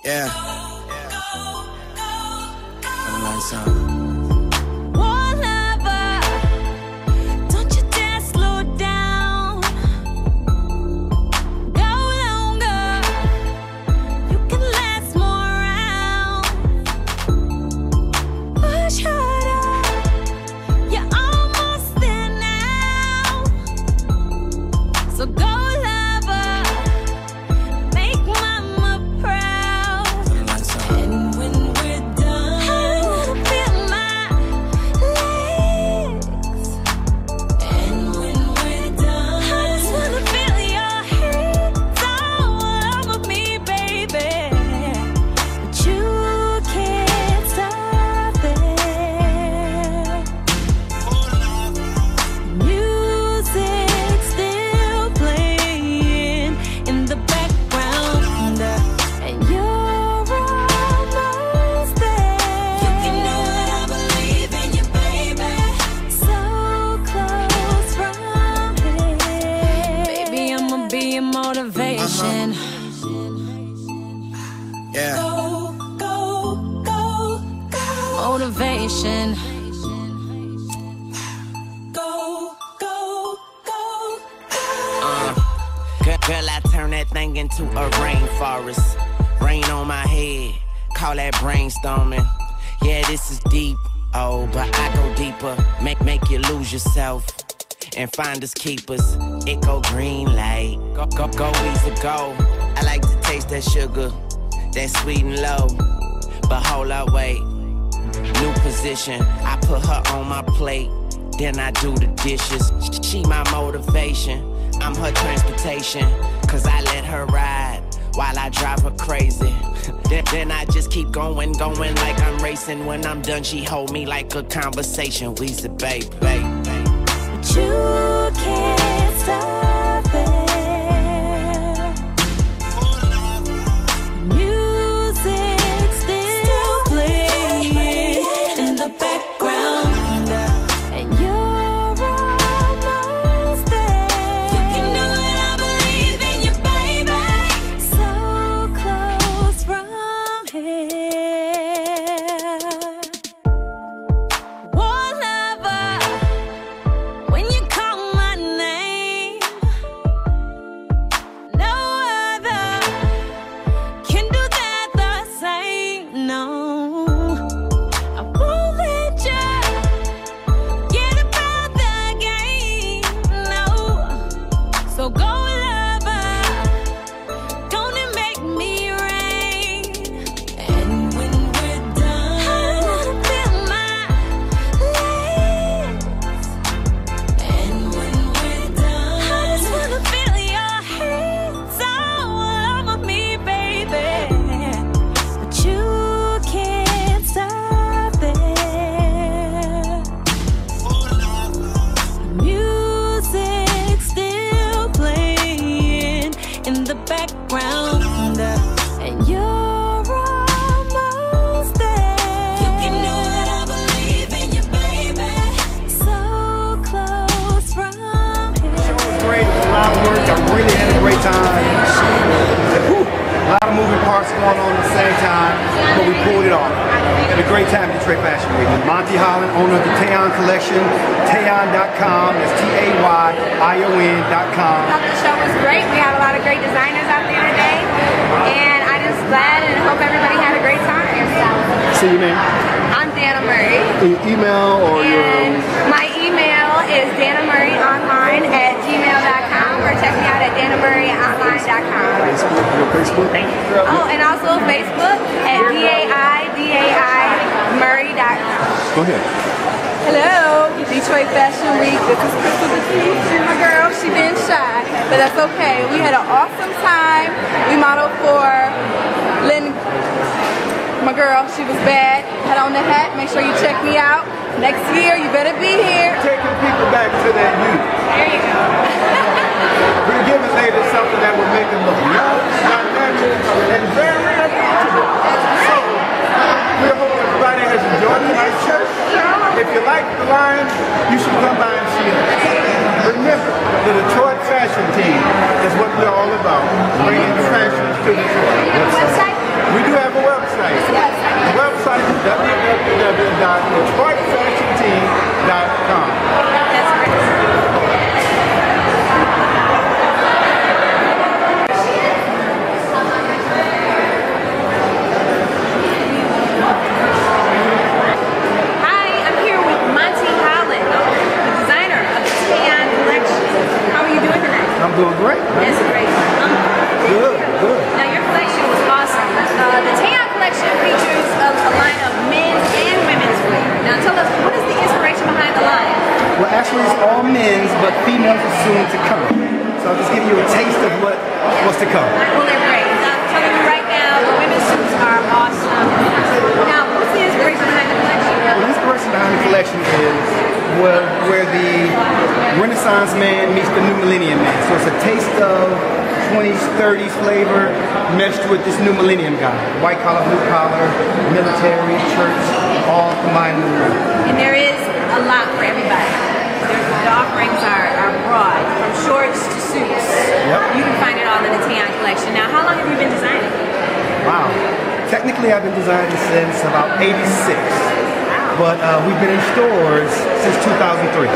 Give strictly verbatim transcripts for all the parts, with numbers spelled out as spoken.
Yeah. Wanna learn something? Motivation. Yeah. Go, go, go, go. Motivation. Go, go, go, go. Uh, girl, girl, I turn that thing into a rainforest. Rain on my head, call that brainstorming. Yeah, this is deep, oh, but I go deeper. Make, make you lose yourself and find us keepers. It go green light, go, go, go easy go. I like to taste that sugar, that sweet and low. But hold up, wait, new position. I put her on my plate, then I do the dishes. She my motivation, I'm her transportation. Cause I let her ride while I drive her crazy. then, then I just keep going, going like I'm racing. When I'm done, she hold me like a conversation. We said, babe, babe, babe. You can't stop it. Music still playing in the background, and you're almost there. You can do it, I believe in you, baby. So close from here. One lover. When you call my name, no other can do that the same, no. I won't let you get about the game, no. So go lover, gonna make me rain. And when we're done, I wanna feel my legs. And when we're done, I just wanna feel your hands all over me, baby. But you can't stop it. Music still playing in the background, and you're almost there. You can do it, I believe in you, baby. So close from here. Show was great. It was a lot of work. I really had a great time. Whew, a lot of moving parts going on at the same time, but we pulled it off. Had a great time at Detroit Fashion Week. Monty Holland, owner of the Tayon Collection, tayon dot com. That's T A Y I O N dot com. I thought the show was great. We had a lot of great designers out there today, and I just glad and hope everybody had a great time. See you, man. I'm Dana Murray, Your email or and your... my email is dana murray online at gmail dot com, or check me out at dana murray online dot com. Facebook, your Facebook? Oh, and also Facebook at D A I D A I Murray dot com. Go ahead. Hello, Detroit Fashion Week. This is Crystal Deceit. She's my girl. She been shy, but that's okay. We had an awesome time. We modeled for Lynn, my girl. She was bad. Had on the hat. Make sure you check me out. Next year, you better be here. Taking people back to that youth. There you go. We're giving ladies something that will make them look young, dynamic, and very attractive. So, we hope everybody has enjoyed tonight's show. If you like the line, you should come by and see us. Remember, the Detroit Fashion Team is what we're all about, bringing fashion to Detroit. Website? We do have dot detroit fashion team dot com. That's great. I'm doing great. That's great. Um, Good, good. Now your collection was awesome. Uh, the Taeyeon collection features a, a line of men's and women's wear. Now tell us, what is the inspiration behind the line? Well, actually it's all men's, but females are soon to come. So I'll just give you a taste of what what's to come. Well, they're great. Now, I'm telling you right now, the women's suits are awesome. Now, what's the inspiration behind the collection? Well, the inspiration behind the collection is where, where the Renaissance man meets the new millennium man. So it's a taste of twenties, thirties flavor meshed with this new millennium guy. White collar, blue collar, military, church, all combined in one. And there is a lot for everybody. There's, the offerings are, are broad, from shorts to suits. Yep. You can find it all in the Taeyeon collection. Now, how long have you been designing? Wow. Technically, I've been designing since about eighty-six. But uh, we've been in stores since two thousand three.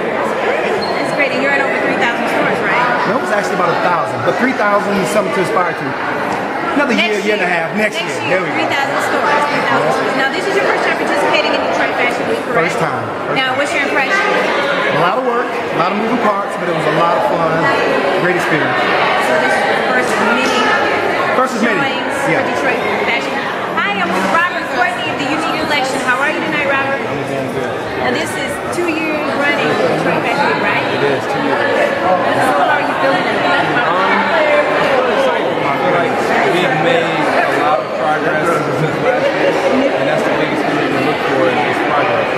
That's great. And you're in over three thousand stores, right? No, it was actually about a thousand, but three thousand is something to aspire to. Another year, Next year and a half, next, Next year. year, There we three go. thousand stores. three thousand stores. Now, this is your first time participating in Detroit Fashion Week, correct? First time. First Now, what's your impression? A lot of work, a lot of moving parts, but it was a lot of fun. Great experience. So this is the first of many First is many. showings Yeah. for Detroit Fashion Week. Hi, I'm with Robert Courtney of the Unique Collection. How are you tonight, Robert? I'm doing good. Now, this is two years running Detroit Fashion Week, right? It is two years. So how are you feeling tonight? Um, I'm excited. I feel like we have made a lot of progress since last year, and that's the biggest thing we can look for in this progress.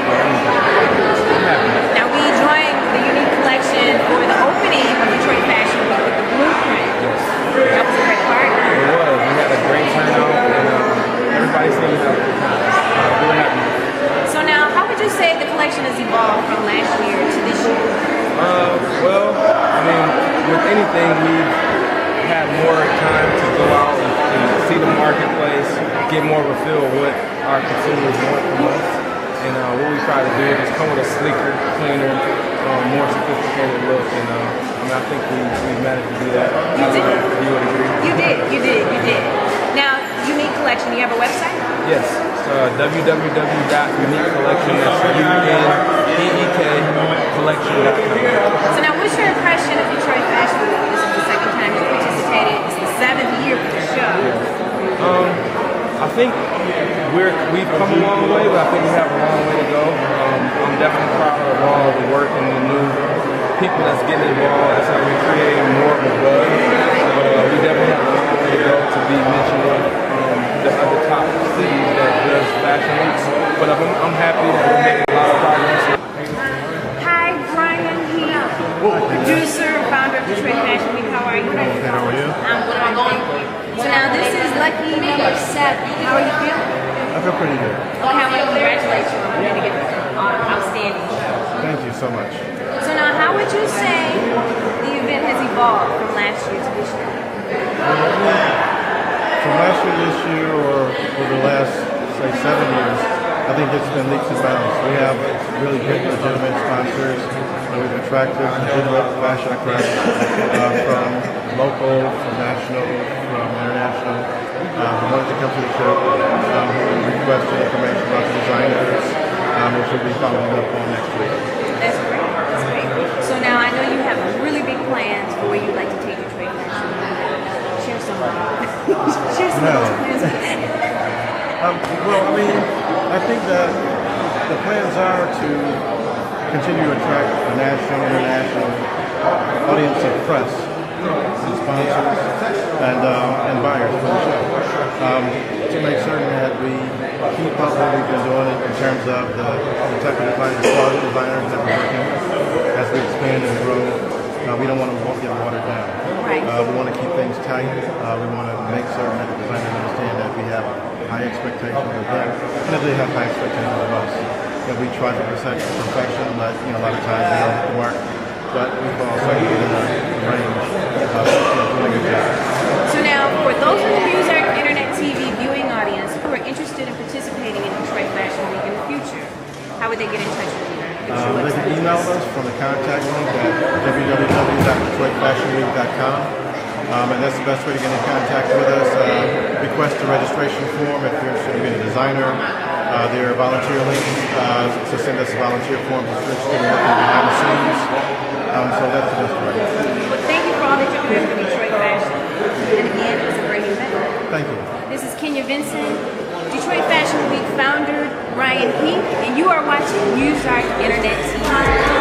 I'm happy. Now, we joined the Unique Collection for the opening of Detroit Fashion Week with the blueprint. Yes. That was a great part. It was. We had a great turnout, and um, everybody seemed to have a good time. Uh, we were happy. So now, how would you say the collection has evolved from last year to this year? Uh, well, I mean, with anything, we've had more time to go out and, and see the marketplace, get more of a feel of what our consumers want from us. And uh, what we try to do is come with a sleeker, cleaner, um, more sophisticated look. And uh, I mean, I think we, we managed to do that. You did. You would agree? You did, you did, you did. Now, Unique Collection, you have a website? Yes. It's uh, w w w dot unique collection, that's U N E E K collection dot com. So now, what's your impression of Detroit Fashion Week? This is the second time you participated. It's the seventh year for the show. Um, I think we're, we've come a long way, but I think we have a long way to go. Um, I'm definitely proud of all the work and the new people that's getting involved. That's how we're creating more of a buzz. So uh, we definitely have a long way to go to be mentioned with um, the other top cities that does fashion weeks. But I'm, I'm happy that we're making a lot of progress. Hi, Brian Heath, producer, founder of Detroit Fashion Week. How are you? How are you? I'm good. Thank you. So now, this is lucky number seven. How are you feeling? I feel pretty good. Okay, I want to congratulate you on winning to get uh, outstanding. Thank you so much. So now, how would you say the event has evolved from last year to this year? From last year to this year, or over the last, say, seven years, I think it's been leaps and bounds. We have really good, legitimate sponsors. We've attracted legitimate fashion press uh, from local, from national, from international. Um, who wanted to come to the show, um, who requested information about the designers, um, which we'll be following up on next week. That's great. That's great. So now I know you have really big plans for where you'd like to take your trade fashion. Share some. Share some No. of those plans. Um, well, I mean, I think that the plans are to continue to attract a national, international audience of press and sponsors and, um, and buyers for the show. Um, to make certain that we keep up what we've been doing in terms of the, the technical designers, the quality designers that we're working with as we expand and grow. Uh, we don't want to get watered down. Right. Uh, we want to keep things tight. Uh, we want to make certain that the designers understand that we have high expectations of them, and if they have high expectations of us. That we try to present perfection, but you know, a lot of times we don't hit the mark. But we fall certainly within the range of you know, doing a good job. So now, for those in the Music Internet T V viewing audience who are interested in participating in Detroit Fashion Week in the future, how would they get in touch with you? Um, they can email us from the contact link at w w w dot detroit fashion week dot com. Um, and that's the best way to get in contact with us. Uh, request a registration form if you're interested in being a designer. Uh, there are volunteer links uh, to send us volunteer forms if you're interested in working behind the scenes. Um, so that's the best way. Well, thank you for all that you're doing for Detroit Fashion. And again, it was a great event. Thank you. This is Kenya Vincent, Detroit Fashion Week founder Ryan Heath, and you are watching Muzark Internet T V.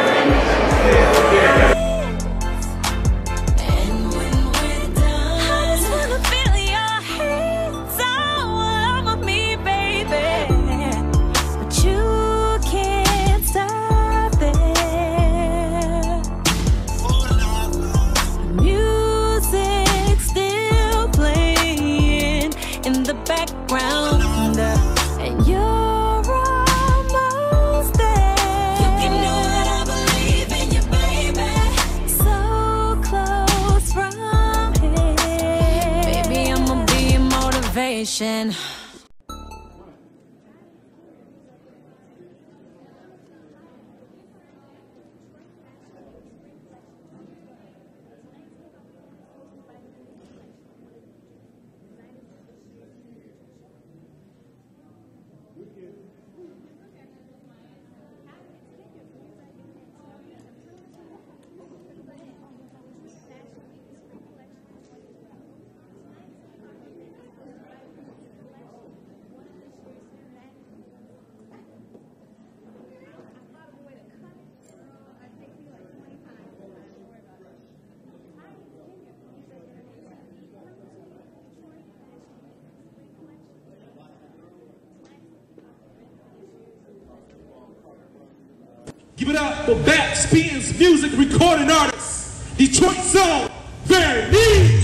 motivation. Give it up for Back Spins Music Recording Artists, Detroit Zone, Very Neat.